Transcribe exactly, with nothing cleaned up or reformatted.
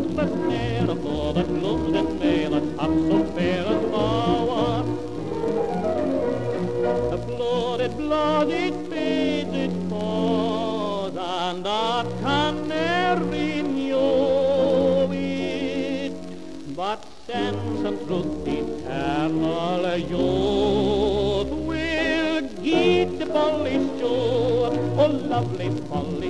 hopeless ne'er, for that loves in me that's half so fair as flower. The blooded, blooded fades it falls, and that can ne'er renew it. But sense and truth eternal youth will guide the foolish Joe, oh lovely folly.